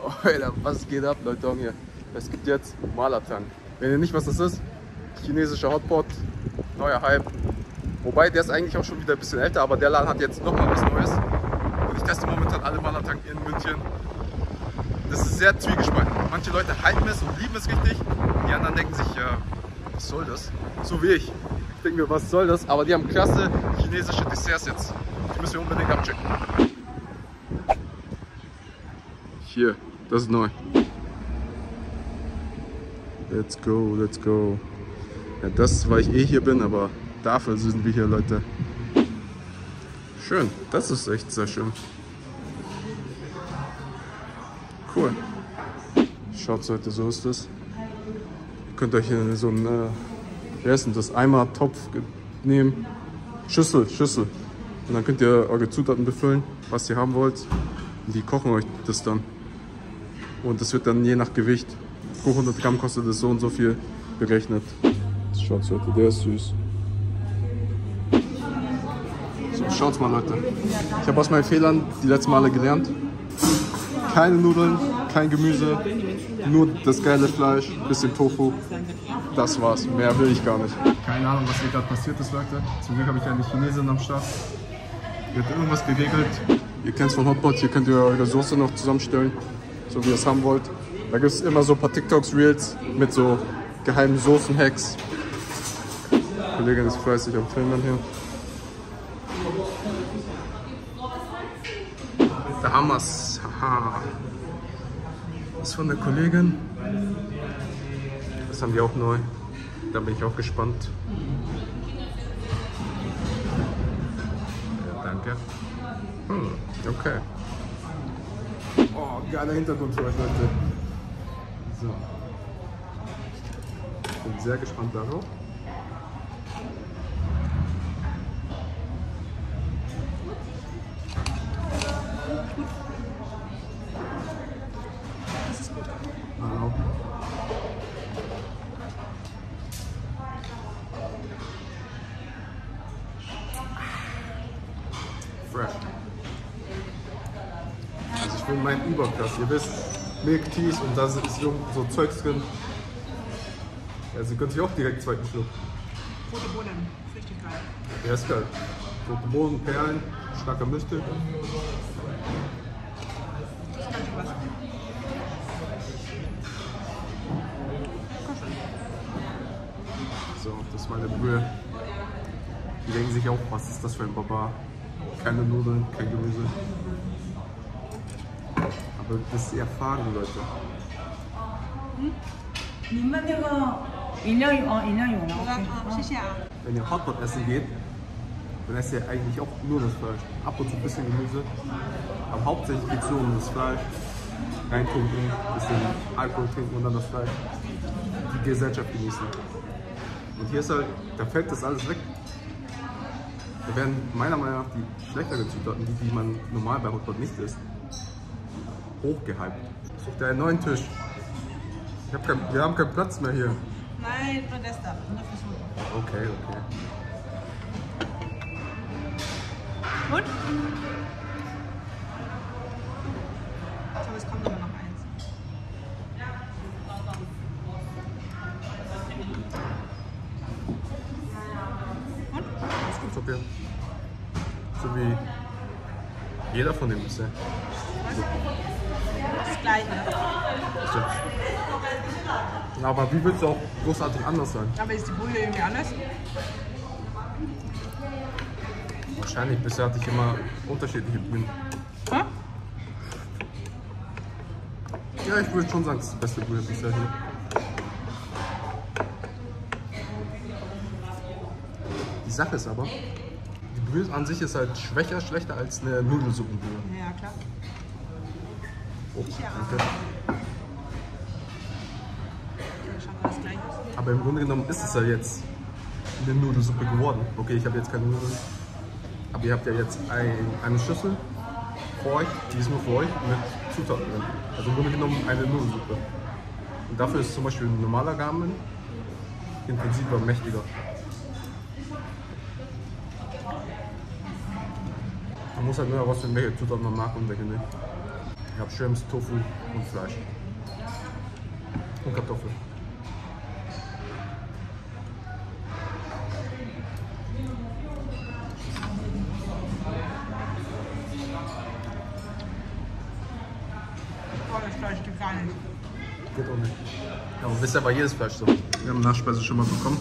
Alter, was geht ab, Leute? Hier. Es gibt jetzt Malatang. Wenn ihr nicht, was das ist, chinesischer Hotpot, neuer Hype. Wobei, der ist eigentlich auch schon wieder ein bisschen älter, aber der Laden hat jetzt nochmal was Neues. Und ich teste momentan alle Malatang in München. Das ist sehr zwiegespalten. Manche Leute halten es und lieben es richtig. Die anderen denken sich, was soll das? So wie ich. Ich denke mir, was soll das? Aber die haben klasse chinesische Desserts jetzt. Die müssen wir unbedingt abchecken. Hier, das ist neu. Let's go, let's go. Ja, das ist, weil ich eh hier bin, aber dafür sind wir hier, Leute. Schön, das ist echt sehr schön. Cool. Schaut, Leute, so ist das. Ihr könnt euch hier so einen, wie heißt denn das, Eimer, Topf nehmen. Schüssel. Und dann könnt ihr eure Zutaten befüllen, was ihr haben wollt. Und die kochen euch das dann. Und das wird dann je nach Gewicht, pro 100 Gramm kostet das so und so viel berechnet. Schaut, Leute, der ist süß. So, schaut's mal, Leute. Ich habe aus meinen Fehlern die letzten Male gelernt. Keine Nudeln, kein Gemüse, nur das geile Fleisch, bisschen Tofu. Das war's, mehr will ich gar nicht. Keine Ahnung, was hier gerade passiert ist, Leute. Zum Glück habe ich eine Chinesin am Start. Die hat irgendwas geregelt. Ihr kennt es von Hotpot, hier könnt ihr eure Soße noch zusammenstellen, so wie ihr es haben wollt. Da gibt es immer so ein paar TikToks, Reels mit so geheimen Soßen-Hacks. Die Kollegin ist fleißig am Filmen hier. Da haben wir's. Haha. Das ist von der Kollegin. Das haben die auch neu. Da bin ich auch gespannt. Ja, danke. Okay. Oh, geiler Hintergrund für euch, Leute. So. Ich bin sehr gespannt darauf. Hallo. Fresh. Also ich bin mein Überkrass. Ihr wisst, Milk Teas und da ist so Zeugs drin. Ja, sie können sich auch direkt zweiten Schluck. Rote Bohnen, richtig geil. Der ist geil. Rote Bohnen, Perlen, starker Mischstück. So, das ist meine Brühe. Die denken sich auch, was ist das für ein Barbar? Keine Nudeln, kein Gemüse. Aber das ist erfahren, Leute. Wenn ihr Hotpot essen geht, dann esst ihr eigentlich auch nur das Fleisch. Ab und zu ein bisschen Gemüse. Aber hauptsächlich geht es nur um das Fleisch. Reintunken, ein bisschen Alkohol trinken und dann das Fleisch. Die Gesellschaft genießen. Und hier ist halt, da fällt das alles weg. Da werden meiner Meinung nach die schlechteren Zutaten, die man normal bei Hotpot nicht isst, hochgehypt. Sucht ihr einen neuen Tisch? Wir haben keinen Platz mehr hier. Nein, nur das da. Okay. Und? So, es kommt aber noch eins. Und? Das gibt's okay. So wie jeder von dem bisher. Das gleiche. So. Aber wie willst du auch großartig anders sein? Aber ist die Brühe irgendwie anders? Wahrscheinlich, bisher hatte ich immer unterschiedliche Brühen. Hä? Ja, ich würde schon sagen, das ist die beste Brühe bisher hier. Die Sache ist aber, die Brühe an sich ist halt schlechter als eine Nudelsuppenbrühe. Ja, klar. Oh, Sicher. danke. Das gleiche. Aber im Grunde genommen ist es ja jetzt eine Nudelsuppe geworden. Okay, ich habe jetzt keine Nudeln. Aber ihr habt ja jetzt eine Schüssel für euch, die ist nur für euch mit Zutaten drin. Also im Grunde genommen eine Nudelsuppe. Und dafür ist zum Beispiel ein normaler Ramen intensiver, mächtiger. Man muss halt nur herausfinden, welche Zutaten man mag und welche nicht. Ich habe Shrimps, Tofu und Fleisch. Und Kartoffeln. Oh, das Fleisch geht gar nicht. Geht auch nicht. Aber bisher war jedes Fleisch so. Wir haben Nachspeise schon mal bekommen.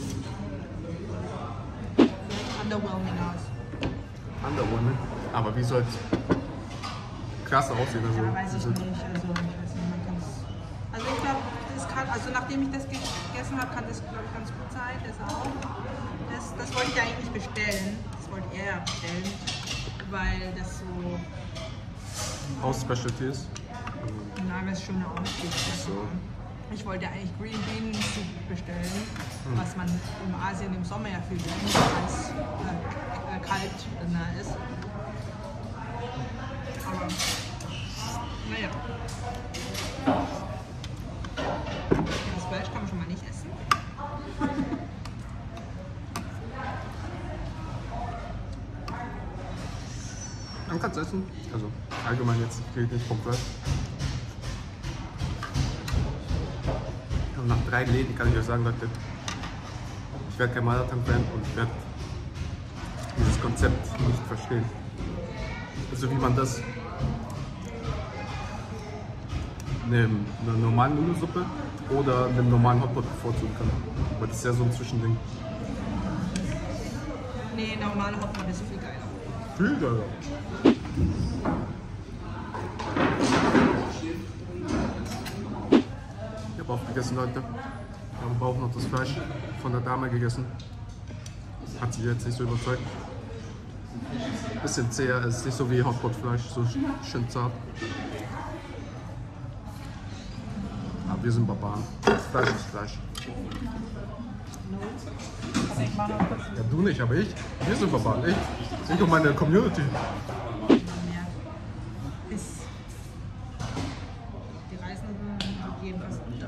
Underwhelming aus. Underwhelming. Aber wie soll es klasse aussehen? Also, Ja, weiß ich nicht. Also, ich weiß nicht, man kann es. Also, ich glaube, das kann, also nachdem ich das gegessen habe, kann das, glaube ich, ganz gut sein. Das auch. Das wollte ich eigentlich nicht bestellen. Das wollte er ja bestellen, weil das so. Haus-Specialty ist. Nein, das ist schon eine Ausstieg. So. Ich wollte eigentlich Green Bean Soup bestellen, was man in Asien im Sommer ja viel weniger als kalt ist. Aber naja. Das Fleisch kann man schon mal nicht essen. Man kann es essen. Also allgemein jetzt geht nicht vom Fleisch. Und nach 3 Läden kann ich euch sagen, Leute, ich werde kein Malatang-Fan und ich werde dieses Konzept nicht verstehen. Also wie man das eine normale Nudelsuppe oder einem normalen Hotpot bevorzugen kann. Aber das ist ja so ein Zwischending. Nee, normale Hotpot ist viel geiler. Viel geiler. Ich habe aufgegessen, Leute. Ich habe auch noch das Fleisch von der Dame gegessen. Hat sie jetzt nicht so überzeugt. Bisschen zäher, es ist nicht so wie Hotpot-Fleisch, so schön zart. Aber wir sind Barbaren. Fleisch ist Fleisch. Ja, du nicht, aber ich. Wir sind Barbaren, ich und meine Community. Die Reisenden geben was unter.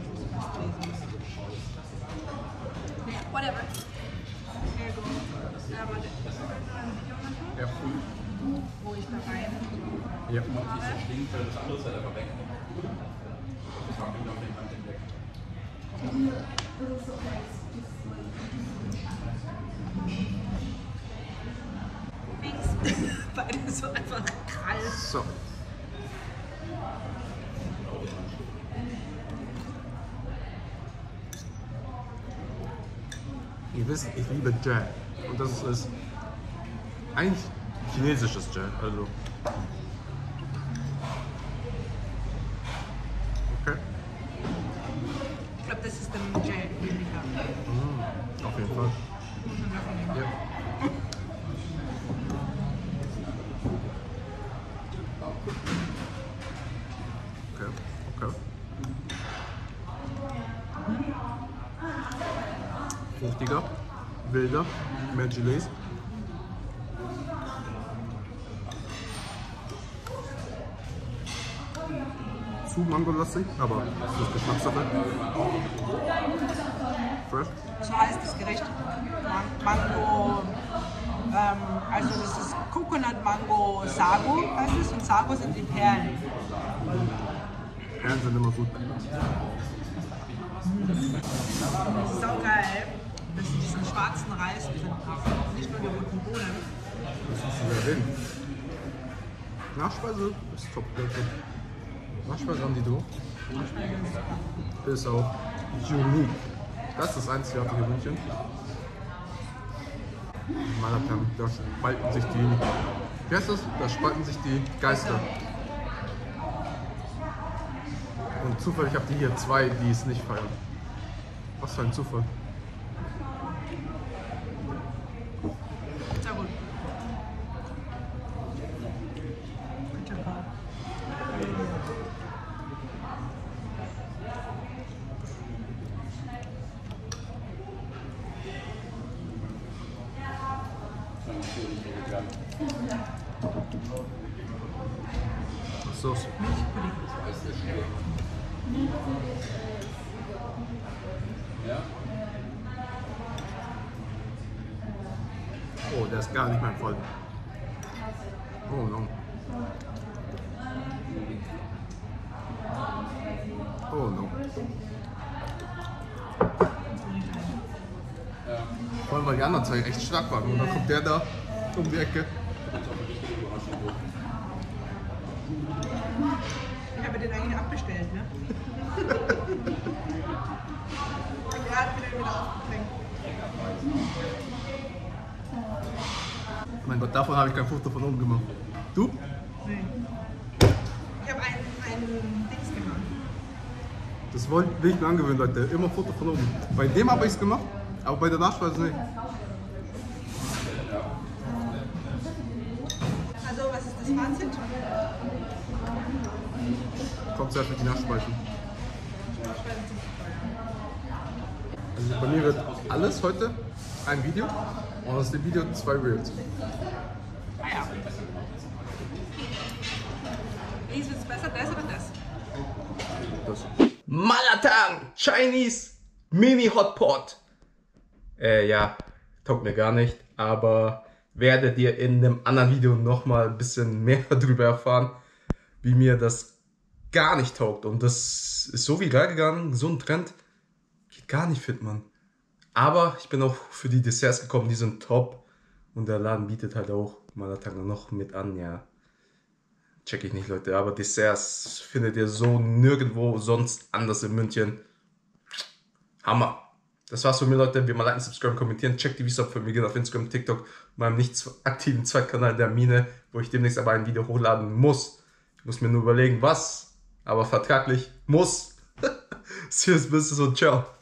Whatever. Ja. Wo ich da rein Ja. Beide so einfach kalt. So. Ihr wisst, ich liebe Jam. Und das ist eigentlich chinesisches Jam. Also. Okay. Ich glaube, das ist der Gel, den ich habe. Auf jeden Fall. Ja. Okay, okay. Fruchtiger, wilder, mehr Gelees. Zu mangolastig, aber das ist Geschmackssache. Fresh. So heißt das Gericht. Mango, also das ist Coconut Mango Sago, heißt es, und Sago sind die Perlen. Perlen sind immer gut. Das ist auch geil, dass sie diesen schwarzen Reis drin haben, nicht nur die roten Bohnen. Das musst du erwähnen. Nachspeise ist top, Leute. Nachspeise haben die do. Ist auch unique. Das ist das einzigartige München. Malatang, da spalten sich die. Wie heißt das? Da spalten sich die Geister. Und zufällig habt ihr hier 2, die es nicht feiern. Was für ein Zufall. Sehr gut. Sauce. Oh, der ist gar nicht mein Voll. Oh no. Vor allem, weil die anderen zwei echt stark waren. Und dann kommt der da um die Ecke. Ich habe den eigentlich abbestellt, ne? Und er hat wieder aufgedrängt. Mein Gott, davon habe ich kein Foto von oben gemacht. Du? Nee. Ich habe ein Dings gemacht. Das will ich mir angewöhnen, Leute. Immer Foto von oben. Bei dem habe ich es gemacht, aber bei der Nachspeise nicht. Also, was ist das Fazit? Kommt sehr für die Nachspeisen. Also bei mir wird alles heute ein Video und aus dem Video 2 Reels. Ist es besser, das oder das? Das. Malatang Chinese Mini Hotpot. Ja, taugt mir gar nicht, aber werdet ihr in einem anderen Video nochmal ein bisschen mehr darüber erfahren, wie mir das gar nicht taugt. Und das ist so viral gegangen, so ein Trend, geht gar nicht fit, Mann. Aber ich bin auch für die Desserts gekommen, die sind top. Und der Laden bietet halt auch Malatang noch mit an, ja. Check ich nicht, Leute, aber Desserts findet ihr so nirgendwo sonst anders in München. Hammer. Das war's von mir, Leute. Wie mal liken, subscriben, kommentieren. Checkt die Videos ab für mich auf Instagram, TikTok, meinem nicht aktiven Zweitkanal der Mine, wo ich demnächst aber ein Video hochladen muss. Ich muss mir nur überlegen, was, aber vertraglich muss. Serious Business und ciao.